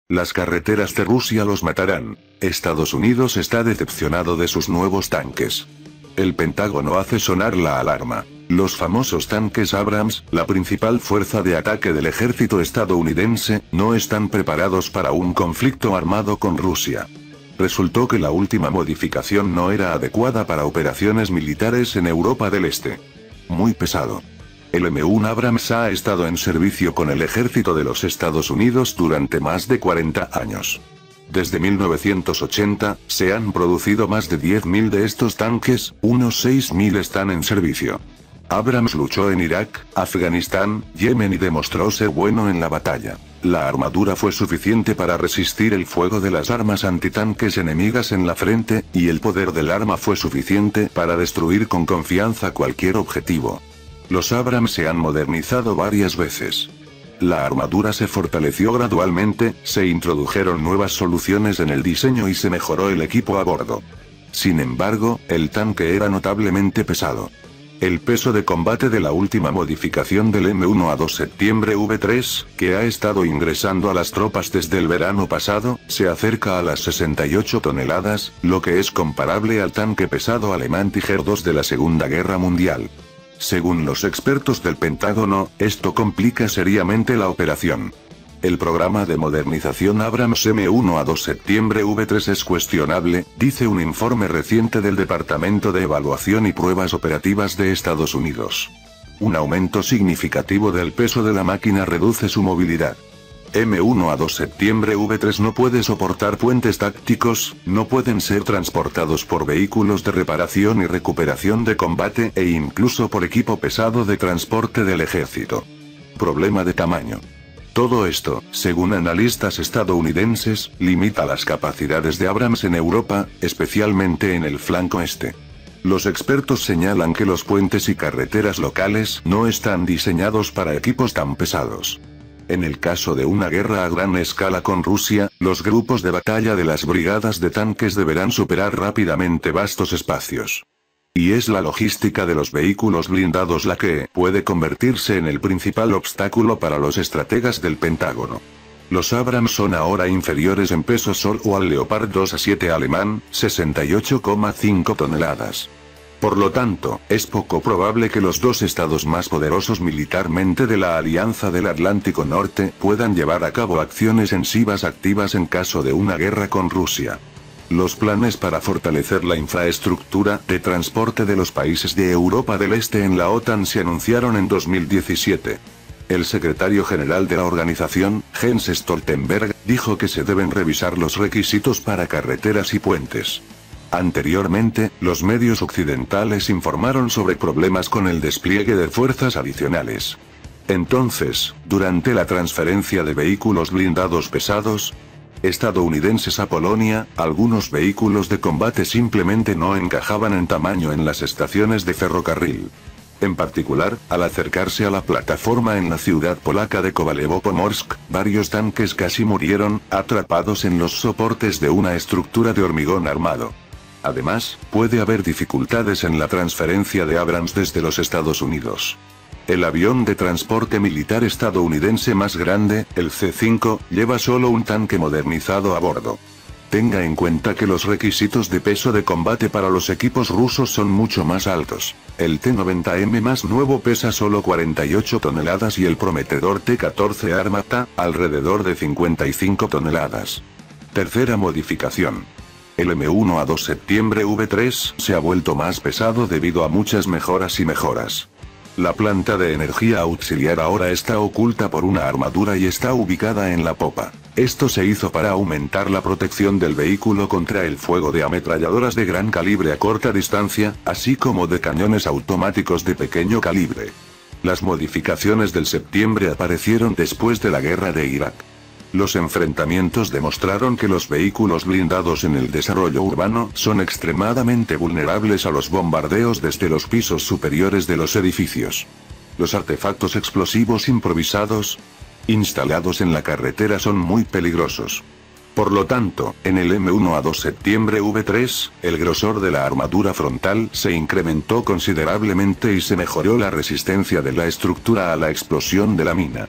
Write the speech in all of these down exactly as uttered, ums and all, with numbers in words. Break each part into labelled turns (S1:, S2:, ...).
S1: Las carreteras de Rusia los matarán. Estados Unidos está decepcionado de sus nuevos tanques. El Pentágono hace sonar la alarma. Los famosos tanques Abrams, la principal fuerza de ataque del ejército estadounidense, no están preparados para un conflicto armado con Rusia. Resultó que la última modificación no era adecuada para operaciones militares en Europa del Este. Muy pesado. El eme uno Abrams ha estado en servicio con el ejército de los Estados Unidos durante más de cuarenta años. Desde mil novecientos ochenta, se han producido más de diez mil de estos tanques, unos seis mil están en servicio. Abrams luchó en Irak, Afganistán, Yemen y demostró ser bueno en la batalla. La armadura fue suficiente para resistir el fuego de las armas antitanques enemigas en la frente, y el poder del arma fue suficiente para destruir con confianza cualquier objetivo. Los Abrams se han modernizado varias veces. La armadura se fortaleció gradualmente, se introdujeron nuevas soluciones en el diseño y se mejoró el equipo a bordo. Sin embargo, el tanque era notablemente pesado. El peso de combate de la última modificación del eme uno a dos septiembre ve tres, que ha estado ingresando a las tropas desde el verano pasado, se acerca a las sesenta y ocho toneladas, lo que es comparable al tanque pesado alemán Tiger dos de la Segunda Guerra Mundial. Según los expertos del Pentágono, esto complica seriamente la operación. El programa de modernización Abrams eme uno a dos septiembre ve tres es cuestionable, dice un informe reciente del Departamento de Evaluación y Pruebas Operativas de Estados Unidos. Un aumento significativo del peso de la máquina reduce su movilidad. eme uno a dos septiembre ve tres no puede soportar puentes tácticos, no pueden ser transportados por vehículos de reparación y recuperación de combate e incluso por equipo pesado de transporte del ejército. Problema de tamaño. Todo esto, según analistas estadounidenses, limita las capacidades de Abrams en Europa, especialmente en el flanco este. Los expertos señalan que los puentes y carreteras locales no están diseñados para equipos tan pesados. En el caso de una guerra a gran escala con Rusia, los grupos de batalla de las brigadas de tanques deberán superar rápidamente vastos espacios. Y es la logística de los vehículos blindados la que puede convertirse en el principal obstáculo para los estrategas del Pentágono. Los Abrams son ahora inferiores en peso solo al Leopard dos A siete alemán, sesenta y ocho coma cinco toneladas. Por lo tanto, es poco probable que los dos estados más poderosos militarmente de la Alianza del Atlántico Norte puedan llevar a cabo acciones ofensivas activas en caso de una guerra con Rusia. Los planes para fortalecer la infraestructura de transporte de los países de Europa del Este en la OTAN se anunciaron en dos mil diecisiete. El secretario general de la organización, Jens Stoltenberg, dijo que se deben revisar los requisitos para carreteras y puentes. Anteriormente, los medios occidentales informaron sobre problemas con el despliegue de fuerzas adicionales. Entonces, durante la transferencia de vehículos blindados pesados estadounidenses a Polonia, algunos vehículos de combate simplemente no encajaban en tamaño en las estaciones de ferrocarril. En particular, al acercarse a la plataforma en la ciudad polaca de Kowalewo-Pomorsk, varios tanques casi murieron, atrapados en los soportes de una estructura de hormigón armado. Además, puede haber dificultades en la transferencia de Abrams desde los Estados Unidos. El avión de transporte militar estadounidense más grande, el ce cinco, lleva solo un tanque modernizado a bordo. Tenga en cuenta que los requisitos de peso de combate para los equipos rusos son mucho más altos. El te noventa eme más nuevo pesa solo cuarenta y ocho toneladas y el prometedor te catorce Armata, alrededor de cincuenta y cinco toneladas. Tercera modificación. El eme uno a dos septiembre ve tres se ha vuelto más pesado debido a muchas mejoras y mejoras. La planta de energía auxiliar ahora está oculta por una armadura y está ubicada en la popa. Esto se hizo para aumentar la protección del vehículo contra el fuego de ametralladoras de gran calibre a corta distancia, así como de cañones automáticos de pequeño calibre. Las modificaciones del septiembre aparecieron después de la guerra de Irak. Los enfrentamientos demostraron que los vehículos blindados en el desarrollo urbano son extremadamente vulnerables a los bombardeos desde los pisos superiores de los edificios. Los artefactos explosivos improvisados instalados en la carretera son muy peligrosos. Por lo tanto, en el eme uno a dos septiembre ve tres, el grosor de la armadura frontal se incrementó considerablemente y se mejoró la resistencia de la estructura a la explosión de la mina.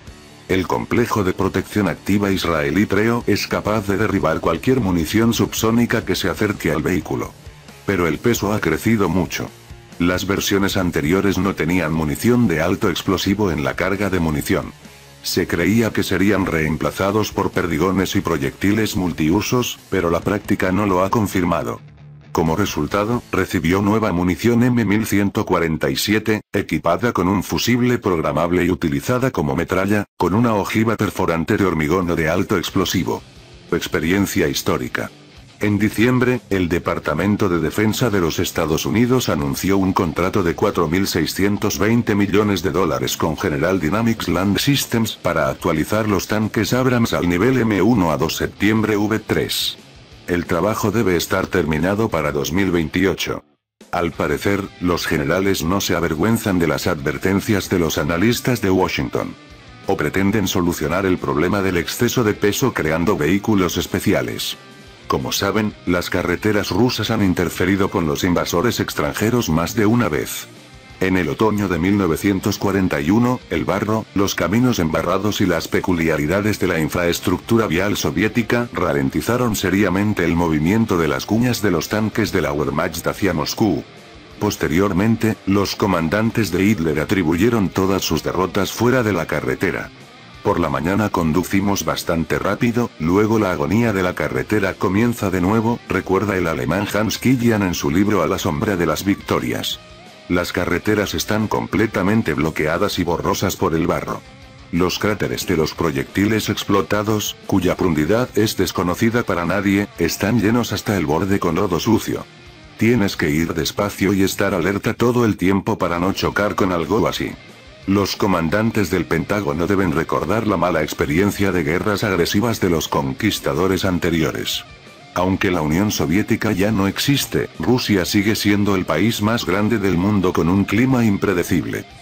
S1: El complejo de protección activa israelí Treo es capaz de derribar cualquier munición subsónica que se acerque al vehículo. Pero el peso ha crecido mucho. Las versiones anteriores no tenían munición de alto explosivo en la carga de munición. Se creía que serían reemplazados por perdigones y proyectiles multiusos, pero la práctica no lo ha confirmado. Como resultado, recibió nueva munición M mil ciento cuarenta y siete, equipada con un fusible programable y utilizada como metralla, con una ojiva perforante de hormigón de alto explosivo. Experiencia histórica. En diciembre, el Departamento de Defensa de los Estados Unidos anunció un contrato de cuatro mil seiscientos veinte millones de dólares con General Dynamics Land Systems para actualizar los tanques Abrams al nivel M uno a dos septiembre V tres. El trabajo debe estar terminado para dos mil veintiocho. Al parecer, los generales no se avergüenzan de las advertencias de los analistas de Washington. O pretenden solucionar el problema del exceso de peso creando vehículos especiales. Como saben, las carreteras rusas han interferido con los invasores extranjeros más de una vez. En el otoño de mil novecientos cuarenta y uno, el barro, los caminos embarrados y las peculiaridades de la infraestructura vial soviética ralentizaron seriamente el movimiento de las cuñas de los tanques de la Wehrmacht hacia Moscú. Posteriormente, los comandantes de Hitler atribuyeron todas sus derrotas fuera de la carretera. Por la mañana conducimos bastante rápido, luego la agonía de la carretera comienza de nuevo, recuerda el alemán Hans Kilian en su libro A la sombra de las victorias. Las carreteras están completamente bloqueadas y borrosas por el barro. Los cráteres de los proyectiles explotados, cuya profundidad es desconocida para nadie, están llenos hasta el borde con lodo sucio. Tienes que ir despacio y estar alerta todo el tiempo para no chocar con algo así. Los comandantes del Pentágono deben recordar la mala experiencia de guerras agresivas de los conquistadores anteriores. Aunque la Unión Soviética ya no existe, Rusia sigue siendo el país más grande del mundo con un clima impredecible.